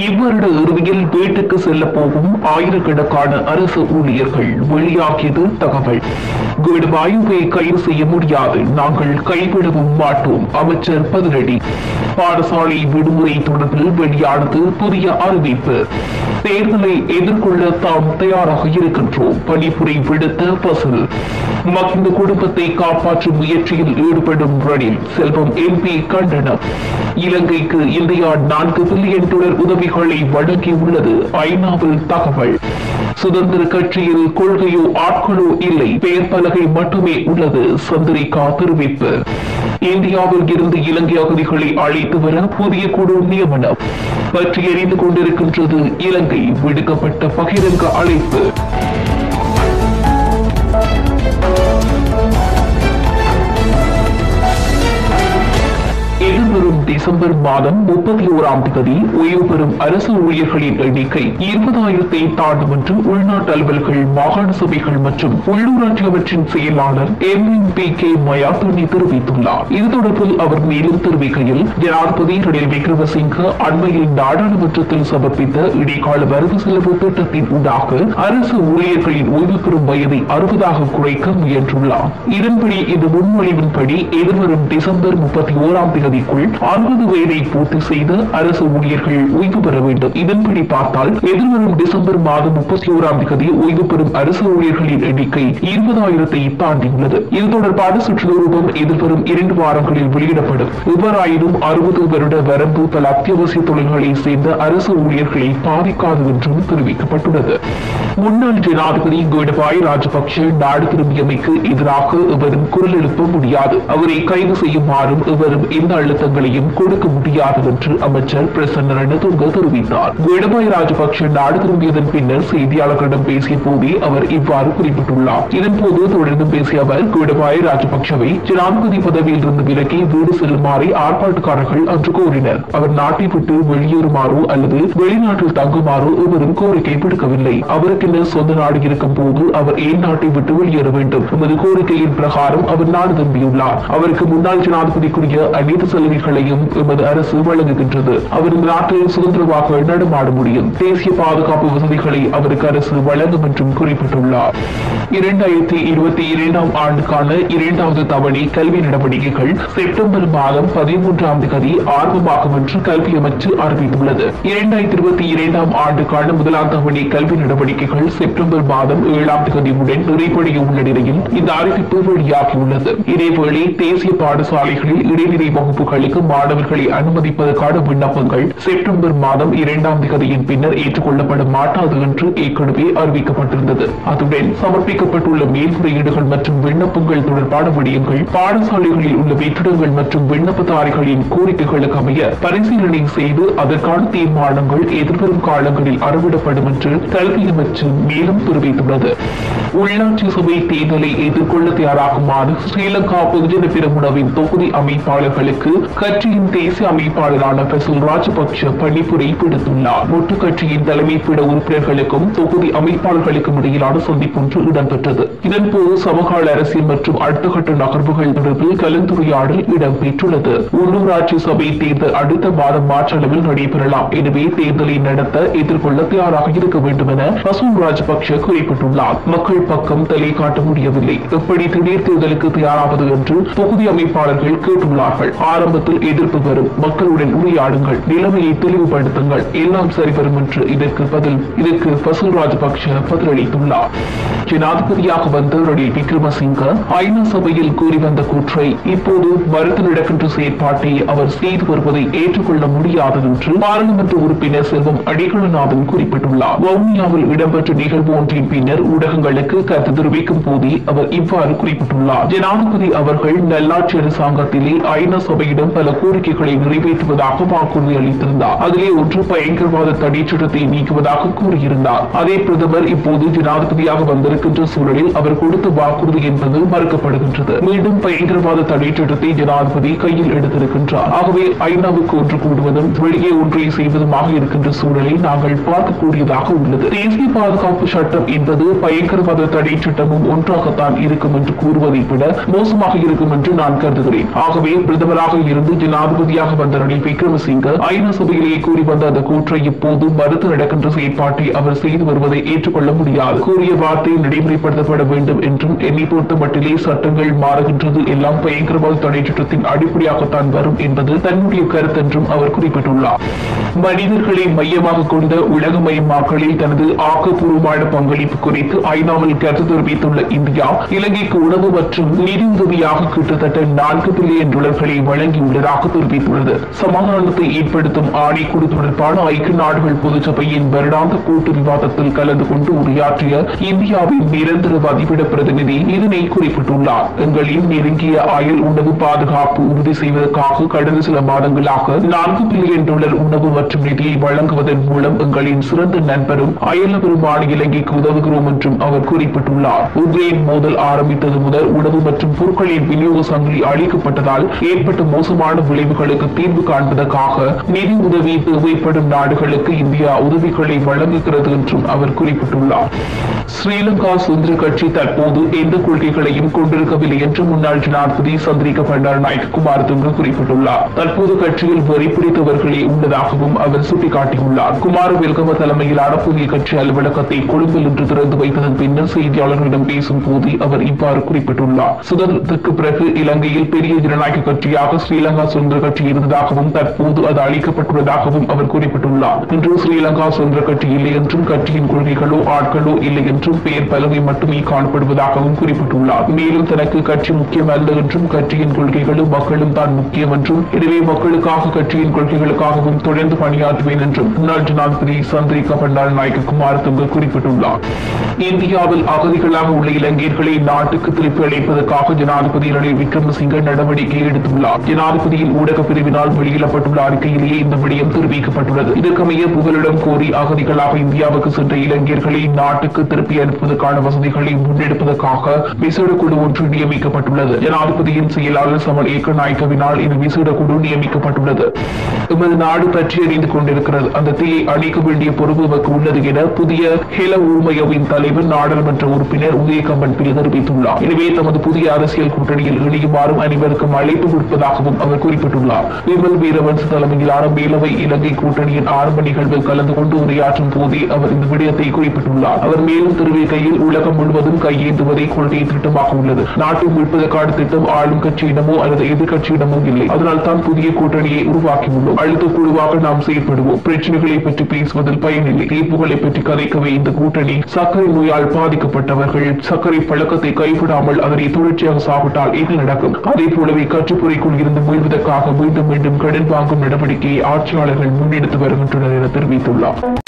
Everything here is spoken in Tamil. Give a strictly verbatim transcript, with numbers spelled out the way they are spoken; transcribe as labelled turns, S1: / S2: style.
S1: இவ்வருட இறுதியில் வீட்டுக்கு செல்ல போகும் ஆயிரக்கணக்கான அரசு ஊழியர்கள் வெளியாகியது தகவல். கெடுவாயுவை கைது செய்ய முடியாது, நாங்கள் கைவிடவும் மாட்டோம். அமைச்சர் பதிலடி. பாடசாலை விடுமுறை தொடர்பில் வெளியானது புதிய அறிவிப்பு. தேர்தலை எதிர்கொள்ள தாம் தயாராக இருக்கின்றோம். பணிபுரை விடுத்த பசில். மகிந்த குடும்பத்தை காப்பாற்றும் முயற்சியில் ஈடுபடும் ரணில். செல்வம் எம்பி கண்டனம். இலங்கைக்கு இந்தியா நான்கு பில்லியன் டாலர் உதவிகளை வழங்கியுள்ளது ஐநாவில் தகவல். சுதந்திர கட்சியில் கொள்கையோ ஆட்களோ இல்லை, பெயர் பலகை மட்டுமே உள்ளது. சந்திரிகா தெரிவிப்பு. இந்தியாவில் இருந்து இலங்கை அகதிகளை அழைத்து வர புதிய குழு நியமனம் பற்றி எரிந்து கொண்டிருக்கின்றது இலங்கை. விடுக்கப்பட்ட பகிரங்க அழைப்பு. எதிர்வரும் டிசம்பர் மாதம் முப்பத்தி ஓராம் தேதி ஓய்வு பெறும் அரசு ஊழியர்களின் எண்ணிக்கை இருபதாயிரத்தை தாண்டும் என்று உள்நாட்டு அலுவல்கள், மாகாண சபைகள் மற்றும் உள்ளூராட்சி அமைச்சின் செயலாளர் எம் எம் பி கே மயாத்தனி தெரிவித்துள்ளார். இது தொடர்பில் அவர் மேலும் தெரிவிக்கையில், ஜனாதிபதி ரணில் விக்ரமசிங்க அண்மையில் நாடாளுமன்றத்தில் சமர்ப்பித்த இடைக்கால வரவு செலவு திட்டத்தின் ஊடாக அரசு ஊழியர்களின் ஓய்வு பெறும் வயதை அறுபதாக குறைக்க முயன்றுள்ளார். இதன்படி இந்த முன்மொழிவின்படி எதிர்வரும் டிசம்பர் முப்பத்தி ஓராம் தேதி அறுபது வயதை பூர்த்தி செய்த அரசு ஊழியர்கள் ஓய்வு பெற வேண்டும். இதன்படி பார்த்தால் எதிர்வரும் டிசம்பர் மாதம் முப்பத்தி ஓராம் தேதி ஓய்வு பெறும் அரசு ஊழியர்களின் எண்ணிக்கை இருபதாயிரத்தை தாண்டியுள்ளது. இது தொடர்பான சுற்றுலூபம் எதிர்வரும் இரண்டு வாரங்களில் வெளியிடப்படும். எவ்வாறாயினும் அறுபது வருட வரம்பு பல அத்தியாவசிய தொழில்களை சேர்ந்த அரசு ஊழியர்களை பாதிக்காது என்றும் தெரிவிக்கப்பட்டுள்ளது. முன்னாள் ஜனாதிபதி கோடபாய ராஜபக்ஷ நாடு திரும்பியமைக்கு எதிராக எவரும் குரல் எழுப்ப முடியாது. அவரை கைது செய்யுமாறும் எவரும் எந்த அழுத்தங்களையும் கொடுக்க முடியாது என்று அமைச்சர் பிரசன்ன ரணதுங்க தெரிவித்தார். கோடபாய ராஜபக்ஷ நாடு திரும்பியதன் பின்னர் செய்தியாளர்களிடம் பேசிய போதே அவர் இவ்வாறு குறிப்பிட்டுள்ளார். இதன்போது தொடர்ந்து பேசிய அவர், கோடபாய ராஜபக்ஷவை ஜனாதிபதி பதவியில் இருந்து விலக்கி வீடு செல்லுமாறு ஆர்ப்பாட்டக்காரர்கள் அன்று கோரினர். அவர் நாட்டை விட்டு வெளியேறுமாறோ அல்லது வெளிநாட்டில் தங்குமாறோ எவரும் கோரிக்கை விடுக்கவில்லை. அவருக்கென சொந்த நாடு இருக்கும் போது அவர் ஏன் நாட்டை விட்டு வெளியேற வேண்டும்? எமது கோரிக்கையின் பிரகாரம் அவர் நாடு திரும்பியுள்ளார். அவருக்கு முன்னாள் ஜனாதிபதிக்குரிய அனைத்து சலுகைகளையும் எமது அரசு வழங்குகின்றது. அவர் இந்த நாட்டில் சுதந்திரமாக நடமாட முடியும். தேசிய பாதுகாப்பு வசதிகளை அவருக்கு அரசு வழங்கும் என்றும் குறிப்பிட்டுள்ளார். இரண்டாயிரத்தி இருபத்தி இரண்டாம் ஆண்டுக்கான இரண்டாவது தவணை கல்வி நடவடிக்கைகள் செப்டம்பர் மாதம் பதிமூன்றாம் தேதி ஆரம்பமாகும் என்று கல்வி அமைச்சு அறிவித்துள்ளது. இரண்டாயிரத்தி இருபத்தி இரண்டாம் ஆண்டுக்கான முதலாம் தவணை கல்வி நடவடிக்கைகள் செப்டம்பர் மாதம் ஏழாம் தேதியுடன் நிறைவடைய உள்ள நிலையில் இந்த அறிவிப்பு வெளியாகியுள்ளது. இதேவேளை தேசிய பாடசாலைகளில் இடைநிலை வகுப்புகளுக்கு மாணவர்களை அனுமதிப்பதற்கான விண்ணப்பங்கள் செப்டம்பர் மாதம் இரண்டாம் தேதியின் பின்னர் ஏற்றுக்கொள்ளப்பட மாட்டாது என்று ஏற்கனவே அறிவிக்கப்பட்டிருந்தது. அதுடன் சமர்ப்பிக்கப்பட்டுள்ள மேல்முறையீடுகள் மற்றும் விண்ணப்பங்கள் தொடர்பான விடயங்கள் பாடசாலைகளில் உள்ள வெற்றிடங்கள் மற்றும் விண்ணப்பதாரிகளின் கோரிக்கைகளுக்கு அமைய பரிசீலனை செய்து அதற்கான தீர்மானங்கள் எதிர்வரும் காலங்களில் அறவிடப்படும் என்று கல்வி அமைச்சு மேலும் தெரிவித்துள்ளது. உள்ளாட்சி சபை தேர்தலை எதிர்கொள்ள தயாராகுமாறு ஸ்ரீலங்கா பொதுஜன பெரமுனவின் தொகுதி அமைப்பாளர்களுக்கு கட்சியின் தேசிய அமைப்பாளரான பசில் ராஜபக்ஷ பணிப்புரை விடுத்துள்ளார். மொட்டு கட்சியின் தலைமை பீட உறுப்பினர்களுக்கும் தொகுதி அமைப்பாளர்களுக்கும் இடையிலான சந்திப்பு ஒன்று இடம்பெற்றது. இதன்போது சமகால அரசியல் மற்றும் அடுத்த கட்ட நகர்வுகள் தொடர்பில் கலந்துரையாடல் இடம்பெற்றுள்ளது. உள்ளூராட்சி சபை தேர்தல் அடுத்த மாதம் மார்ச் அளவில் நடைபெறலாம். எனவே தேர்தலை நடத்த எதிர்கொள்ள தயாராக இருக்க வேண்டும் என பசில் ராஜபக்ஷ குறிப்பிட்டுள்ளார். மக்கள் பக்கம் தலை காட்ட முடியவில்லை. எப்படி திடீர் தேர்தலுக்கு தயாராவது என்று தொகுதி அமைப்பாளர்கள் கேட்டுள்ளார்கள். ஆரம்பத்தில் எதிர்ப்பு வரும், மக்களுடன் உரையாடுங்கள், நிலைமையை தெளிவுபடுத்துங்கள், எல்லாம் சரிவரும் என்று இதற்கு பதில் இதற்கு பசில் ராஜபக்ஷ பதிலளித்துள்ளார். ஜனாதிபதியாக வந்த ரணில் விக்ரமசிங்க ஐநா சபையில் கூறி வந்த கூற்றை இப்போது மறுத்து நடக்கின்ற செயற்பாட்டை அவர் செய்து வருவதை ஏற்றுக்கொள்ள முடியாது என்று பாராளுமன்ற உறுப்பினர் செல்வம் அடிகளநாதன் குறிப்பிட்டுள்ளார். வவுனியாவில் இடம்பெற்ற நிகழ்வு ஒன்றின் பின்னர் ஊடகங்களுக்கு கருத்து தெரிவிக்கும் போதே அவர் இவ்வாறு குறிப்பிட்டுள்ளார். ஜனாதிபதி அவர்கள் நல்லாட்சி அரசாங்கத்திலே ஐநா சபையிடம் பல கோரிக்கைகளை நிறைவேற்றுவதாக வாக்குறுதி அளித்திருந்தார். அதிலே ஒன்று பயங்கரவாத தடை சட்டத்தை நீக்குவதாக கூறியிருந்தார். அதே பிரதமர் இப்போது ஜனாதிபதியாக வந்திருக்கின்ற சூழலில் அவர் கொடுத்த வாக்குறுதி என்பது மறுக்கப்படுகின்றது. மீண்டும் பயங்கரவாத தடை சட்டத்தை ஜனாதிபதி கையில் எடுத்திருக்கின்றார். ஆகவே ஐநாவுக்கு ஒன்று கூடுவதும் வெளியே ஒன்றை செய்வதுமாக இருக்கின்ற சூழலை நாங்கள் பார்க்கக்கூடியதாக உள்ளது. தேசிய பாதுகாப்பு சட்டம் என்பது பயங்கரவாத பயங்கரவாத தடை சட்டமும் ஒன்றாகத்தான் இருக்கும் என்று கூறுவதை விட மோசமாக இருக்கும் என்று நான் கருதுகிறேன். ஆகவே பிரதமராக இருந்து ஜனாதிபதியாக வந்த ரணில் விக்ரமசிங்க ஐநா சபையிலேயே கூறி வந்த அந்த கூற்றை இப்போது மறுத்து நடக்கின்ற செயற்பாட்டை அவர் செய்து வருவதை ஏற்றுக்கொள்ள முடியாது. கூறிய வார்த்தை நடைமுறைப்படுத்தப்பட வேண்டும் என்றும் என்னை பொறுத்த மட்டிலே சட்டங்கள் மாறுகின்றது எல்லாம் பயங்கரவாத தடை சட்டத்தின் அடிப்படையாகத்தான் வரும் என்பது தன்னுடைய கருத்து என்றும் அவர் குறிப்பிட்டுள்ளார். மனிதர்களை மையமாக கொண்ட உலகமயமாக்கலில் தனது ஆக்கப்பூர்வமான பங்களிப்பு குறித்து ஐநாவில் கருத்து தெரிவித்துள்ள இந்தியா இலங்கைக்கு உணவு மற்றும் நிதி உதவியாக கிட்டத்தட்ட நான்கு பில்லியன் டாலர்களை வழங்கியுள்ளதாக தெரிவித்துள்ளது. சமாதானத்தை ஏற்படுத்தும் ஆணைக்குழு தொடர்பான ஐக்கிய நாடுகள் பொதுச்சபையின் வருடாந்த கூட்டு விவாதத்தில் கலந்து கொண்டு உரையாற்றிய இந்தியாவின் நிரந்தர வதிவிட பிரதிநிதி இதனை குறிப்பிட்டுள்ளார். எங்களின் நெருங்கிய அயல் உணவு பாதுகாப்பு உறுதி செய்வதற்காக கடந்த சில மாதங்களாக நான்கு பில்லியன் டாலர் உணவு மற்றும் நிதியை வழங்குவதன் மூலம் எங்களின் சிறந்த நண்பரும் அயலவருமான இலங்கைக்கு உதவுகிறோம் என்றும் அவர் குறிப்பிட்டுள்ளார். உக்ரைன் மோதல் ஆரம்பித்தது முதல் உணவு மற்றும் பொருட்களின் விநியோக சங்கிலி அளிக்கப்பட்டதால் ஏற்பட்ட மோசமான விளைவுகளுக்கு தீர்வு காண்பதற்காக நிதி உதவி தேவைப்படும் நாடுகளுக்கு இந்தியா உதவிகளை வழங்குகிறது என்றும் அவர் குறிப்பிட்டுள்ளார். ஸ்ரீலங்கா சுதந்திர கட்சி தற்போது எந்த கொள்கைகளையும் கொண்டிருக்கவில்லை என்று முன்னாள் ஜனாதிபதி சந்திரிகா பண்டாரநாயக்க குமாரதுங்க குறிப்பிட்டுள்ளார். தற்போது கட்சியில் வெறி பிடித்தவர்களே உள்ளதாகவும் அவர் சுட்டிக்காட்டியுள்ளார். குமார வெல்கம தலைமையிலான புதிய கட்சி அலுவலகத்தை கொழும்பில் இன்று திறந்து வைத்ததன் பின்னர் செய்தியாளர்களிடம் பேசும் போது அவர் இவ்வாறு குறிப்பிட்டுள்ளார். சுதந்திரத்திற்கு பிறகு இலங்கையில் பெரிய ஜனநாயக கட்சியாக ஸ்ரீலங்கா சுதந்திர கட்சி இருந்ததாகவும் தற்போது அது அளிக்கப்பட்டுள்ளதாகவும் அவர் குறிப்பிட்டுள்ளார். இன்று ஸ்ரீலங்கா சுதந்திர கட்சி இல்லை என்றும் கட்சியின் கொள்கைகளோ ஆட்களோ இல்லை என்றும் பெயர் பலகை மட்டுமே காணப்படுவதாகவும் குறிப்பிட்டுள்ளார். மேலும் தனக்கு கட்சி முக்கியம் அல்ல என்றும் கட்சியின் கொள்கைகளும் மக்களும் தான் முக்கியம் என்றும் எனவே மக்களுக்காக கட்சியின் கொள்கைகளுக்காகவும் தொடர்ந்து பணியாற்றுவேன் என்றும் முன்னாள் ஜனாதிபதி சந்திரிகா பண்டாரநாயக்க குமாரதுங்க குறிப்பிட்டுள்ளார். இந்தியாவில் அகதிகளாக உள்ள இலங்கையர்களை நாட்டுக்கு திருப்பி அளிப்பதற்காக ஜனாதிபதி ரணில் விக்ரமசிங்க நடவடிக்கை எடுத்துள்ளார். ஜனாதிபதியின் ஊடக பிரிவினால் வெளியிடப்பட்டுள்ள அறிக்கையிலேயே இந்த விடயம் தெரிவிக்கப்பட்டுள்ளது. இதற்கமைய புகலிடம் கோரி அகதிகளாக இந்தியாவுக்கு சென்ற இலங்கையர்களை நாட்டுக்கு திருப்பி அனுப்புவதற்கான வசதிகளை முன்னெடுப்பதற்காக விசேட குழு ஒன்று நியமிக்கப்பட்டுள்ளது. ஜனாதிபதியின் செயலாளர் சமல் ஏக்கநாயக்கவினால் இந்த விசேட குழு நியமிக்கப்பட்டுள்ளது. எமது நாடு பற்றி அறிந்து கொண்டிருக்கிறது. அந்த தீயை அணைக்க வேண்டிய பொறுப்பு நமக்கு உள்ளது என புதிய ஹெல ஊமையவின் தலைவர் நாடாளுமன்ற உறுப்பினர் உதயகம்பன் பில் தெரிவித்துள்ளார். எனவே தமது புதிய அரசியல் கூட்டணியில் இணையுமாறும் அனைவருக்கும் அழைப்பு விடுப்பதாகவும் அவர் குறிப்பிட்டுள்ளார். விமல் வீரவன்ச தலைமையிலான மேலவை இலங்கை கூட்டணியின் ஆரம்ப நிகழ்வில் கலந்து கொண்டு உரையாற்றும் போதே அவர் இந்த விடயத்தை குறிப்பிட்டுள்ளார். அவர் மேலும் தெரிவிக்கையில் உலகம் முழுவதும் கையேந்துவதை கொள்கை திட்டமாக உள்ளது. நாட்டை மீட்பதற்கான திட்டம் ஆளும் கட்சியிடமோ அல்லது எதிர்கட்சியிடமோ இல்லை. அதனால் தான் புதிய கூட்டணியை உருவாக்கியுள்ளோம். அழுத்த குழுவாக நாம் செயல்படுவோம். பிரச்சனைகளை பற்றி பேசுவதில் பயனில்லை. தீர்ப்புகளை பற்றி கதைக்கவே இந்த கூட்டணி. சர்க்கரை நோயால் பாதிக்கப்பட்டவர்கள் சர்க்கரை பழக்கத்தை கைவிடாமல் அதனை தொடர்ச்சியாக சாப்பிட்டால் என்ன நடக்கும்? அதே போலவே கற்றுப்புறைக்குள் இருந்து மீள்வதற்காக மீண்டும் மீண்டும் கடன் வாங்கும் நடவடிக்கையை ஆட்சியாளர்கள் முன்னெடுத்து வருகின்றனர் என தெரிவித்துள்ளார்.